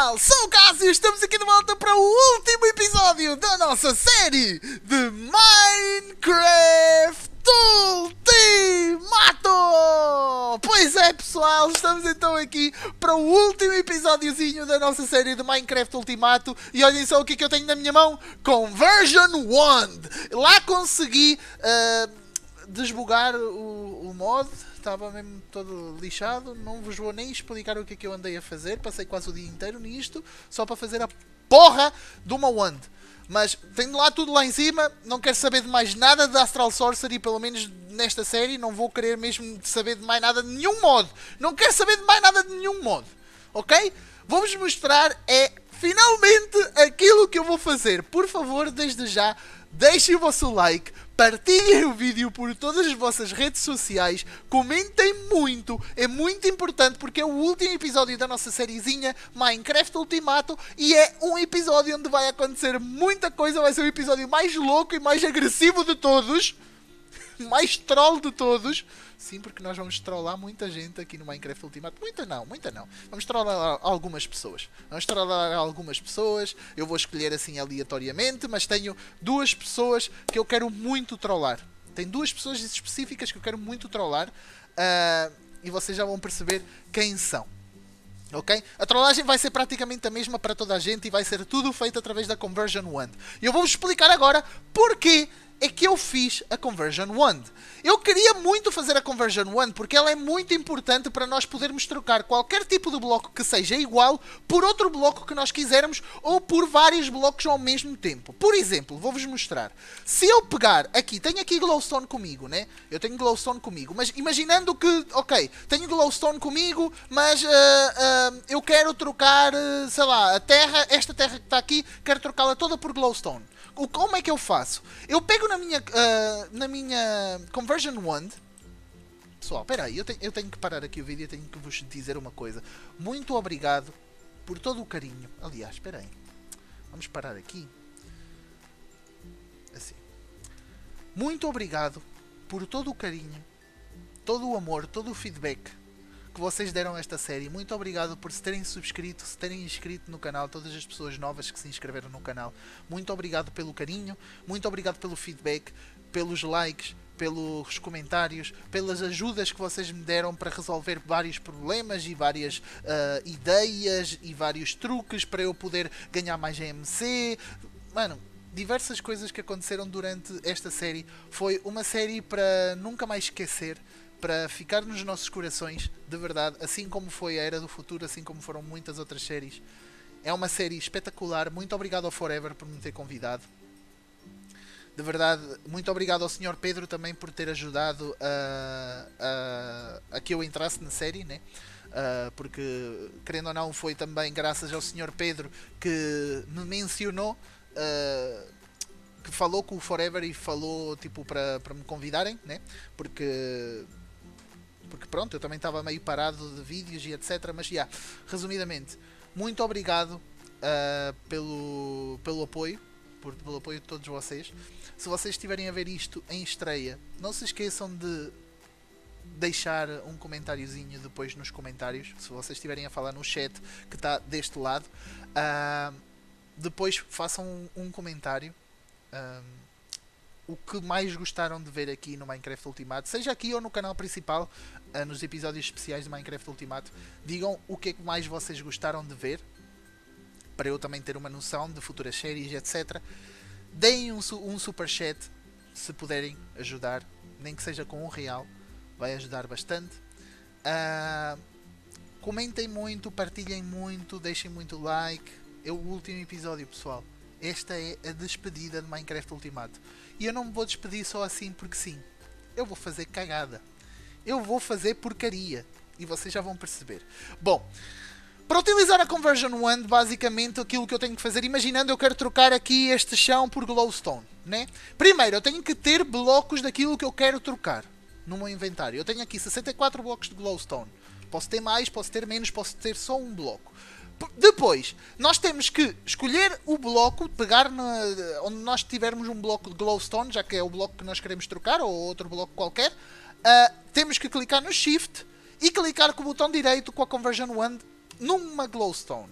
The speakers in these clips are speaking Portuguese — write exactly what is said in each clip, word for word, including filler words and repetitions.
pessoal, sou o Cássio e estamos aqui de volta para o último episódio da nossa série de Minecraft Ultimato! Pois é pessoal, estamos então aqui para o último episódiozinho da nossa série de Minecraft Ultimato e olhem só o que, é que eu tenho na minha mão, Conversion Wand! Lá consegui uh, desbugar o, o mod. Estava mesmo todo lixado, não vos vou nem explicar o que é que eu andei a fazer, passei quase o dia inteiro nisto, só para fazer a porra de uma wand. Mas tenho lá tudo lá em cima, não quero saber de mais nada de Astral Sorcery, pelo menos nesta série, não vou querer mesmo saber de mais nada de nenhum mod. Não quero saber de mais nada de nenhum mod, ok? Vou-vos mostrar, é finalmente aquilo que eu vou fazer. Por favor, desde já, deixem o vosso like, partilhem o vídeo por todas as vossas redes sociais, comentem muito, é muito importante porque é o último episódio da nossa sériezinha Minecraft Ultimato e é um episódio onde vai acontecer muita coisa, vai ser o episódio mais louco e mais agressivo de todos, mais troll de todos. Sim, porque nós vamos trollar muita gente aqui no Minecraft Ultimato. Muita não, muita não. Vamos trollar algumas pessoas. Vamos trollar algumas pessoas. Eu vou escolher assim aleatoriamente, mas tenho duas pessoas que eu quero muito trollar. Tem duas pessoas específicas que eu quero muito trollar. Uh, e vocês já vão perceber quem são. Ok? A trollagem vai ser praticamente a mesma para toda a gente e vai ser tudo feito através da Conversion Wand. E eu vou-vos explicar agora porquê é que eu fiz a Conversion Wand. Eu queria muito fazer a Conversion Wand porque ela é muito importante para nós podermos trocar qualquer tipo de bloco que seja igual por outro bloco que nós quisermos ou por vários blocos ao mesmo tempo. Por exemplo, vou-vos mostrar. Se eu pegar aqui, tenho aqui glowstone comigo, né? Eu tenho glowstone comigo, mas imaginando que, ok, tenho glowstone comigo, mas uh, uh, eu quero trocar, uh, sei lá, a terra, esta terra que está aqui, quero trocá-la toda por glowstone. O, como é que eu faço? Eu pego na minha, uh, na minha Conversion Wand. Pessoal, espera aí, eu, te, eu tenho que parar aqui o vídeo e tenho que vos dizer uma coisa. Muito obrigado por todo o carinho. Aliás, espera aí. Vamos parar aqui. Assim. Muito obrigado por todo o carinho, todo o amor, todo o feedback que vocês deram a esta série. Muito obrigado por se terem subscrito, se terem inscrito no canal, todas as pessoas novas que se inscreveram no canal. Muito obrigado pelo carinho, muito obrigado pelo feedback, pelos likes, pelos comentários, pelas ajudas que vocês me deram para resolver vários problemas e várias uh, ideias e vários truques para eu poder ganhar mais G M C. Mano, diversas coisas que aconteceram durante esta série. Foi uma série para nunca mais esquecer, para ficar nos nossos corações, de verdade, assim como foi a Era do Futuro, assim como foram muitas outras séries. É uma série espetacular. Muito obrigado ao Forever por me ter convidado. De verdade, muito obrigado ao senhor Pedro também por ter ajudado a, a, a que eu entrasse na série, né? Uh, porque, querendo ou não, foi também graças ao senhor Pedro que me mencionou, uh, que falou com o Forever e falou tipo para, para me convidarem, né? Porque... Porque pronto, eu também estava meio parado de vídeos e etcétera. Mas já, yeah, resumidamente, muito obrigado uh, pelo, pelo apoio, por, pelo apoio de todos vocês. Se vocês estiverem a ver isto em estreia, não se esqueçam de deixar um comentáriozinho depois nos comentários. Se vocês estiverem a falar no chat que está deste lado, uh, depois façam um, um comentário. Uh, o que mais gostaram de ver aqui no Minecraft Ultimato, seja aqui ou no canal principal, uh, nos episódios especiais do Minecraft Ultimato. Digam o que é que mais vocês gostaram de ver, para eu também ter uma noção de futuras séries, etcétera. Deem um, um super chat, se puderem ajudar, nem que seja com um real, vai ajudar bastante. Uh, comentem muito, partilhem muito, deixem muito like. É o último episódio, pessoal. Esta é a despedida de Minecraft Ultimato. E eu não me vou despedir só assim porque sim. Eu vou fazer cagada. Eu vou fazer porcaria. E vocês já vão perceber. Bom, para utilizar a Conversion Wand, basicamente aquilo que eu tenho que fazer, imaginando eu quero trocar aqui este chão por glowstone, né? Primeiro, eu tenho que ter blocos daquilo que eu quero trocar no meu inventário. Eu tenho aqui sessenta e quatro blocos de glowstone. Posso ter mais, posso ter menos, posso ter só um bloco. Depois, nós temos que escolher o bloco, pegar na, onde nós tivermos um bloco de glowstone, já que é o bloco que nós queremos trocar, ou outro bloco qualquer. Uh, temos que clicar no Shift e clicar com o botão direito com a Conversion Wand numa glowstone.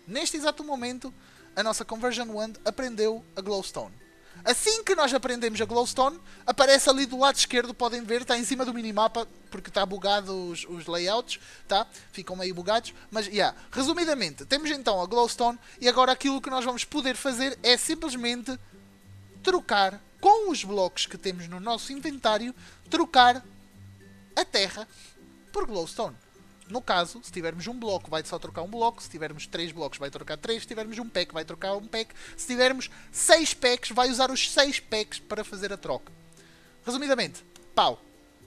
Neste exato momento, a nossa Conversion Wand aprendeu a Glowstone. Assim que nós aprendemos a Glowstone, aparece ali do lado esquerdo, podem ver, está em cima do minimapa, porque está bugado os, os layouts, tá? Ficam meio bugados, mas, yeah, resumidamente, temos então a Glowstone, e agora aquilo que nós vamos poder fazer é simplesmente trocar, com os blocos que temos no nosso inventário, trocar a terra por Glowstone. No caso, se tivermos um bloco, vai só trocar um bloco. Se tivermos três blocos, vai trocar três. Se tivermos um pack, vai trocar um pack. Se tivermos seis packs, vai usar os seis packs para fazer a troca. Resumidamente, pau.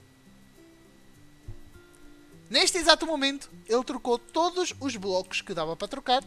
Neste exato momento, ele trocou todos os blocos que dava para trocar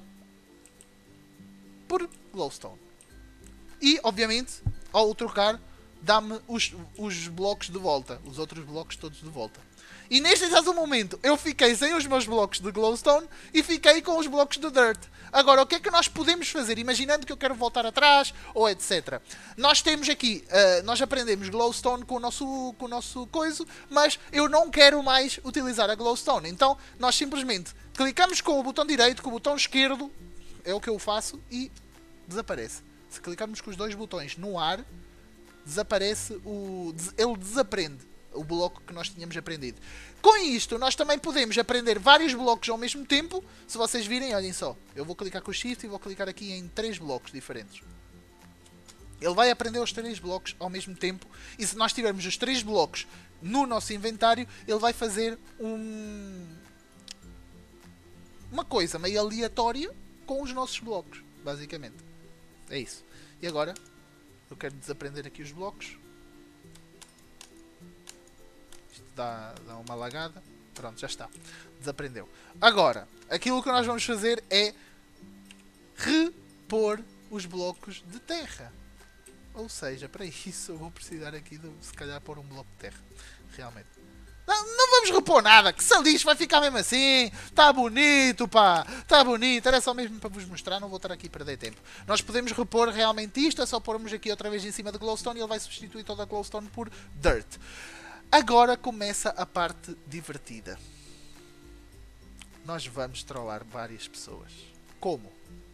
por Glowstone. E, obviamente, ao trocar, dá-me os, os blocos de volta. Os outros blocos todos de volta. E neste exato momento eu fiquei sem os meus blocos de Glowstone e fiquei com os blocos de Dirt. Agora, o que é que nós podemos fazer? Imaginando que eu quero voltar atrás, ou etcétera. Nós temos aqui, uh, nós aprendemos Glowstone com o, nosso, com o nosso coiso, mas eu não quero mais utilizar a Glowstone. Então, nós simplesmente clicamos com o botão direito, com o botão esquerdo, é o que eu faço, e desaparece. Se clicarmos com os dois botões no ar, desaparece o... ele desaprende o bloco que nós tínhamos aprendido. Com isto, nós também podemos aprender vários blocos ao mesmo tempo. Se vocês virem, olhem só. Eu vou clicar com o Shift e vou clicar aqui em três blocos diferentes. Ele vai aprender os três blocos ao mesmo tempo. E se nós tivermos os três blocos no nosso inventário, ele vai fazer um... uma coisa meio aleatória com os nossos blocos, basicamente. É isso. E agora, eu quero desaprender aqui os blocos. Dá, dá uma lagada. Pronto, já está. Desaprendeu. Agora, aquilo que nós vamos fazer é repor os blocos de terra. Ou seja, para isso eu vou precisar aqui de, se calhar, pôr um bloco de terra. Realmente. Não, não vamos repor nada. Que se lixo, vai ficar mesmo assim. Está bonito, pá. Está bonito. Era só mesmo para vos mostrar. Não vou estar aqui a perder tempo. Nós podemos repor realmente isto. É só pormos aqui outra vez em cima de Glowstone e ele vai substituir toda a Glowstone por Dirt. Agora começa a parte divertida. Nós vamos trollar várias pessoas. Como?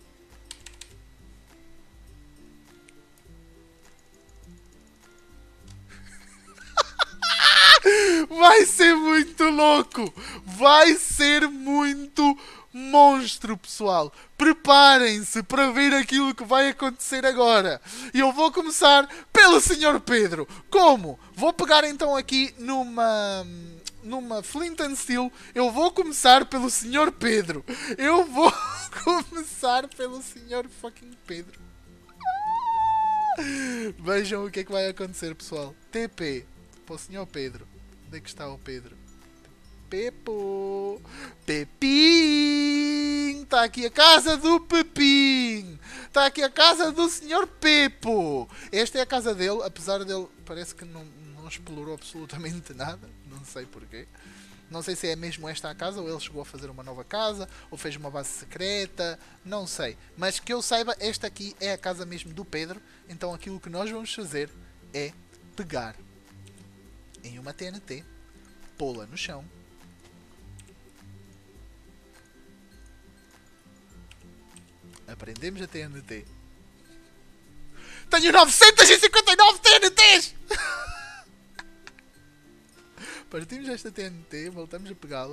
Vai ser muito louco! Vai ser muito monstro, pessoal! Preparem-se para ver aquilo que vai acontecer agora. E eu vou começar pelo senhor Pedro. Como? Vou pegar então aqui numa... numa Flint and Steel. Eu vou começar pelo senhor Pedro. Eu vou começar pelo senhor fucking Pedro. Vejam o que é que vai acontecer, pessoal. T P para o senhor Pedro. Onde é que está o Pedro? Pepo! Pepim! Está aqui a casa do Pepim! Está aqui a casa do senhor Pepo! Esta é a casa dele, apesar dele... Parece que não, não explorou absolutamente nada. Não sei porquê. Não sei se é mesmo esta a casa, ou ele chegou a fazer uma nova casa, ou fez uma base secreta, não sei. Mas que eu saiba, esta aqui é a casa mesmo do Pedro. Então aquilo que nós vamos fazer é pegar em uma T N T, pô-la no chão, aprendemos a T N T. Tenho novecentos e cinquenta e nove T N Ts! Partimos esta T N T, voltamos a pegá-la.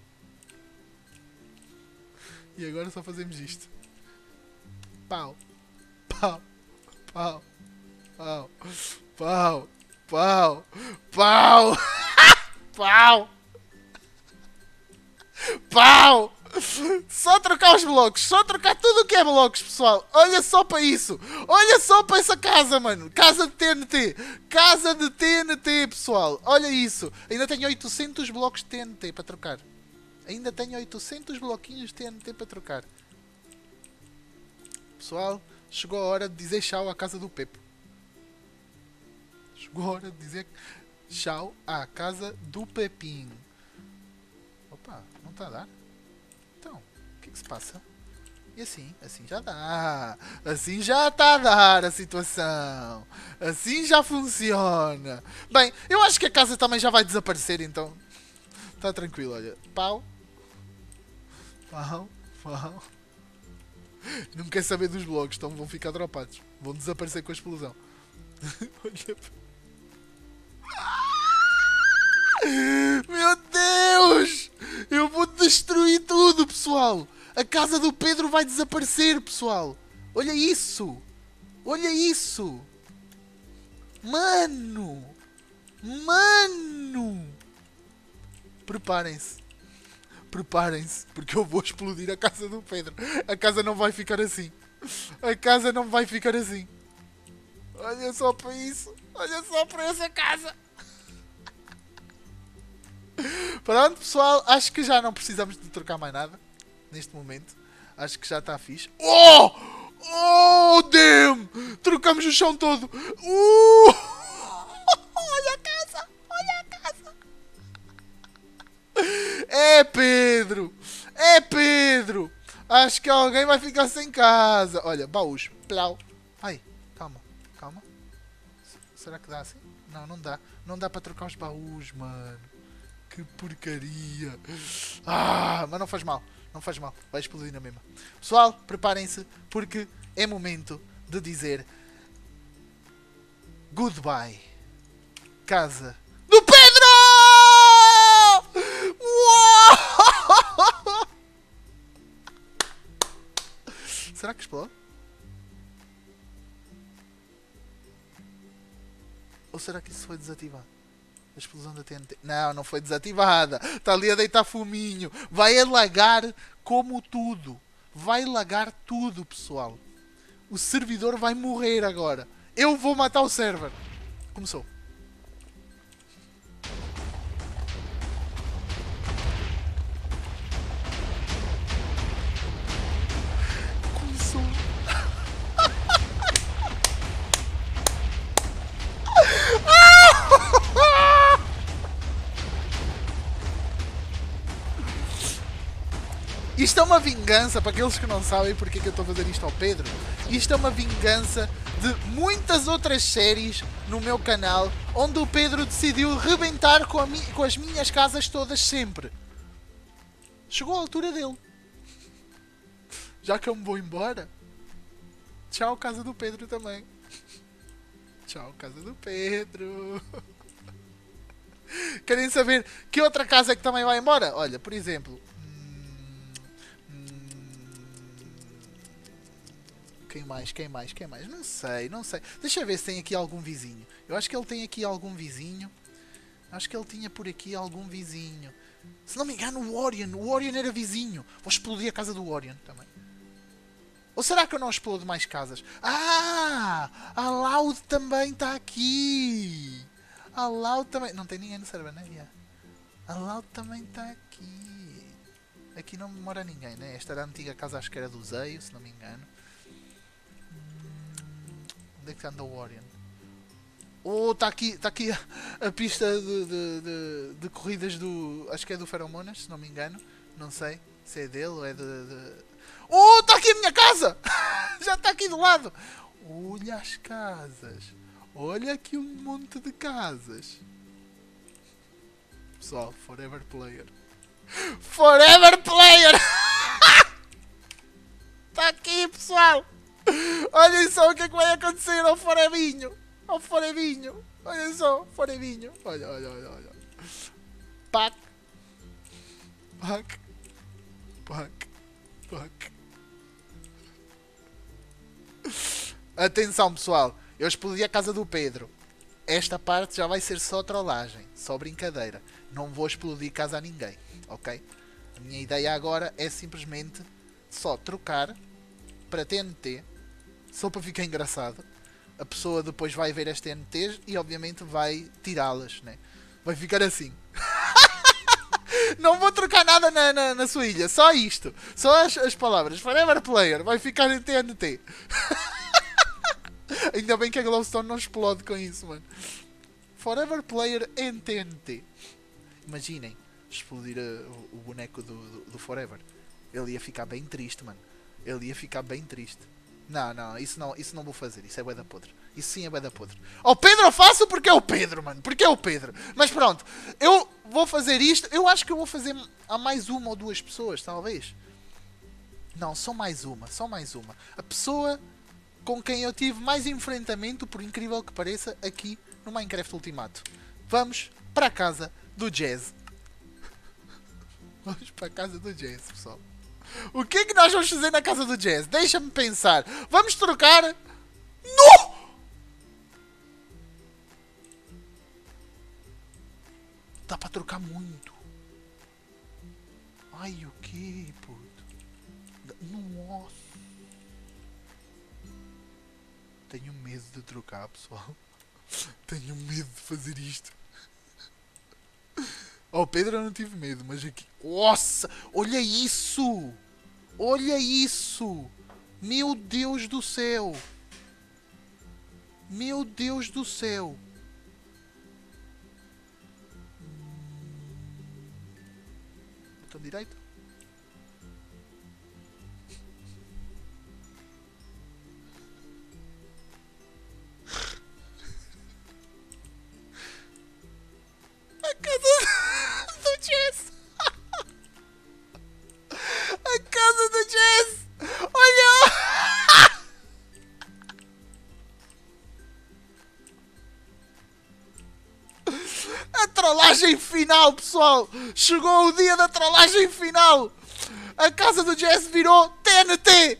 E agora só fazemos isto. Pau. Pau. Pau. Pau. Pau. Pau. Pau. Pau. Pau. Só trocar os blocos, só trocar tudo o que é blocos, pessoal. Olha só para isso. Olha só para essa casa, mano. Casa de T N T. Casa de T N T, pessoal. Olha isso. Ainda tenho oitocentos blocos de T N T para trocar. Ainda tenho oitocentos bloquinhos de T N T para trocar. Pessoal, chegou a hora de dizer tchau à casa do Pepo. Chegou a hora de dizer tchau à casa do Pepinho. Opa, não está a dar? Então, o que é que se passa? E assim, assim já dá. Assim já está a dar a situação. Assim já funciona. Bem, eu acho que a casa também já vai desaparecer, então. Está tranquilo, olha. Pau. Pau, pau. Não quer saber dos blocos, então vão ficar dropados. Vão desaparecer com a explosão. Olha. Meu Deus! Eu vou destruir tudo, pessoal! A casa do Pedro vai desaparecer, pessoal! Olha isso! Olha isso! Mano! Mano! Preparem-se. Preparem-se, porque eu vou explodir a casa do Pedro. A casa não vai ficar assim. A casa não vai ficar assim. Olha só para isso. Olha só para essa casa. Pronto, pessoal. Acho que já não precisamos de trocar mais nada. Neste momento. Acho que já está fixe. Oh! Oh, damn! Trocamos o chão todo. Uh! Olha a casa. Olha a casa. É Pedro! É Pedro! Acho que alguém vai ficar sem casa. Olha, baús. Plau. Ai, calma, calma. Será que dá assim? Não, não dá. Não dá para trocar os baús, mano. Que porcaria. Ah, mas não faz mal. Não faz mal. Vai explodir na mesma. Pessoal, preparem-se porque é momento de dizer goodbye. Casa do Pedro! Uou! Será que explode? Ou será que isso foi desativado? A explosão da T N T. Não, não foi desativada. Está ali a deitar fuminho. Vai alagar como tudo. Vai lagar tudo, pessoal. O servidor vai morrer agora. Eu vou matar o server. Começou. Começou. Isto é uma vingança, para aqueles que não sabem porque é que eu estou a fazer isto ao Pedro. Isto é uma vingança de muitas outras séries no meu canal, onde o Pedro decidiu rebentar com, a mi com as minhas casas todas sempre. Chegou a altura dele. Já que eu me vou embora, tchau casa do Pedro também. Tchau casa do Pedro. Querem saber que outra casa é que também vai embora? Olha, por exemplo... Quem mais? Quem mais? Quem mais? Não sei, não sei. Deixa eu ver se tem aqui algum vizinho. Eu acho que ele tem aqui algum vizinho. Acho que ele tinha por aqui algum vizinho. Se não me engano, o Orion. O Orion era vizinho. Vou explodir a casa do Orion também. Ou será que eu não explodo mais casas? Ah! A Loud também está aqui. A Loud também... Não tem ninguém no server, né? Yeah. A Loud também está aqui. Aqui não mora ninguém, né? Esta era a antiga casa, acho que era do Zeio, se não me engano. Onde é que anda o Orion? Oh, está aqui, tá aqui a, a pista de, de, de, de corridas do... Acho que é do Feromonas, se não me engano. Não sei se é dele ou é de... de... Oh, está aqui a minha casa! Já está aqui do lado! Olha as casas. Olha aqui um monte de casas. Pessoal, Forever Player. Forever Player! Está aqui, pessoal! Olhem só o que é que vai acontecer ao Forevinho. Ao Forevinho. Olhem só, Forevinho. Olha, olha, olha, olha. Pac. Pac. Pac. Pac. Atenção, pessoal. Eu explodi a casa do Pedro. Esta parte já vai ser só trollagem. Só brincadeira. Não vou explodir casa a ninguém. Ok? A minha ideia agora é simplesmente só trocar para T N T. Só para ficar engraçado. A pessoa depois vai ver as T N Ts e obviamente vai tirá-las, né? Vai ficar assim. Não vou trocar nada na, na, na sua ilha. Só isto. Só as, as palavras. Forever Player. Vai ficar em T N T. Ainda bem que a Glowstone não explode com isso, mano. Forever Player em T N T. Imaginem. Explodir uh, o, o boneco do, do, do Forever. Ele ia ficar bem triste, mano. Ele ia ficar bem triste. Não, não, isso não, isso não vou fazer. Isso é bué da podre. Isso sim é bué da podre. Ao Pedro eu faço porque é o Pedro, mano. Porque é o Pedro. Mas pronto. Eu vou fazer isto. Eu acho que eu vou fazer a mais uma ou duas pessoas, talvez. Não, só mais uma, só mais uma. A pessoa com quem eu tive mais enfrentamento, por incrível que pareça, aqui no Minecraft Ultimato. Vamos para a casa do Jazz. Vamos para a casa do Jazz, pessoal. O que é que nós vamos fazer na casa do Jazz? Deixa-me pensar. Vamos trocar... Não! Dá para trocar muito. Ai, o que, puto? Nossa. Tenho medo de trocar, pessoal. Tenho medo de fazer isto. Oh, Pedro, eu não tive medo, mas aqui... Nossa! Olha isso! Olha isso! Meu Deus do céu! Meu Deus do céu! Botão direito? A casa do Jazz! A casa do Jazz! Olha! A trollagem final, pessoal! Chegou o dia da trollagem final! A casa do Jazz virou T N T!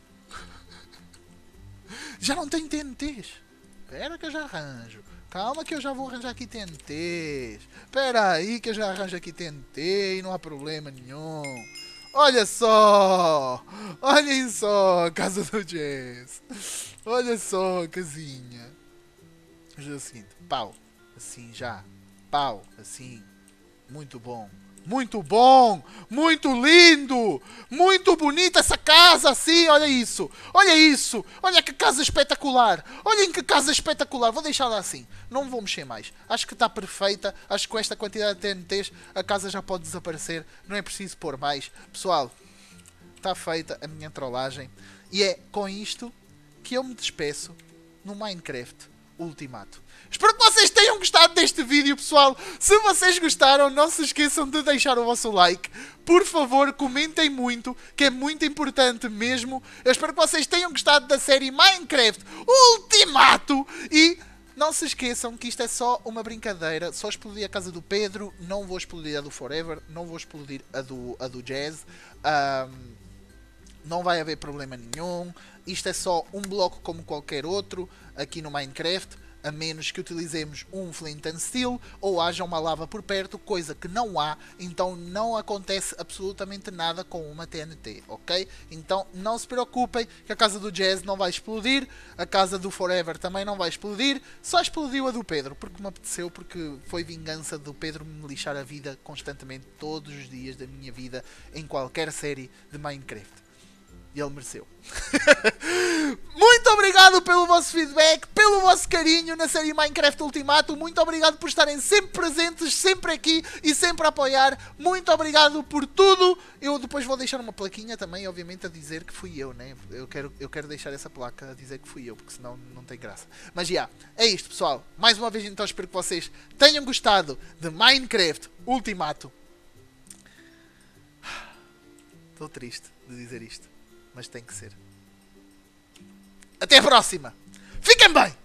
Já não tem T N Ts. Espera que eu já arranjo. Calma que eu já vou arranjar aqui T N Ts. Espera aí que eu já arranjo aqui T N T e não há problema nenhum. Olha só! Olhem só a casa do Jazz. Olha só a casinha. Vamos fazer o seguinte. Pau. Assim já. Pau. Assim. Muito bom. Muito bom! Muito lindo! Muito bonita essa casa assim! Olha isso! Olha isso! Olha que casa espetacular! Olhem que casa espetacular! Vou deixá-la assim. Não vou mexer mais. Acho que está perfeita. Acho que com esta quantidade de T N Ts a casa já pode desaparecer. Não é preciso pôr mais. Pessoal, está feita a minha trollagem. E é com isto que eu me despeço no Minecraft Ultimato. Espero que vocês tenham gostado deste vídeo, pessoal. Se vocês gostaram, não se esqueçam de deixar o vosso like. Por favor, comentem muito, que é muito importante mesmo. Eu espero que vocês tenham gostado da série Minecraft Ultimato. E não se esqueçam que isto é só uma brincadeira. Só explodi a casa do Pedro. Não vou explodir a do Forever. Não vou explodir a do, a do Jazz. Um, não vai haver problema nenhum. Isto é só um bloco como qualquer outro aqui no Minecraft. A menos que utilizemos um Flint and Steel ou haja uma lava por perto, coisa que não há, então não acontece absolutamente nada com uma T N T, ok? Então não se preocupem que a casa do Jazz não vai explodir, a casa do Forever também não vai explodir, só explodiu a do Pedro, porque me apeteceu, porque foi vingança do Pedro me lixar a vida constantemente, todos os dias da minha vida, em qualquer série de Minecraft. E ele mereceu. Muito obrigado pelo vosso feedback, pelo vosso carinho na série Minecraft Ultimato. Muito obrigado por estarem sempre presentes, sempre aqui e sempre a apoiar. Muito obrigado por tudo. Eu depois vou deixar uma plaquinha também, obviamente, a dizer que fui eu, né? Eu quero, eu quero deixar essa placa a dizer que fui eu, porque senão não tem graça. Mas já, yeah, é isto, pessoal. Mais uma vez, então, espero que vocês tenham gostado de Minecraft Ultimato. Estou triste de dizer isto. Mas tem que ser. Até a próxima. Fiquem bem!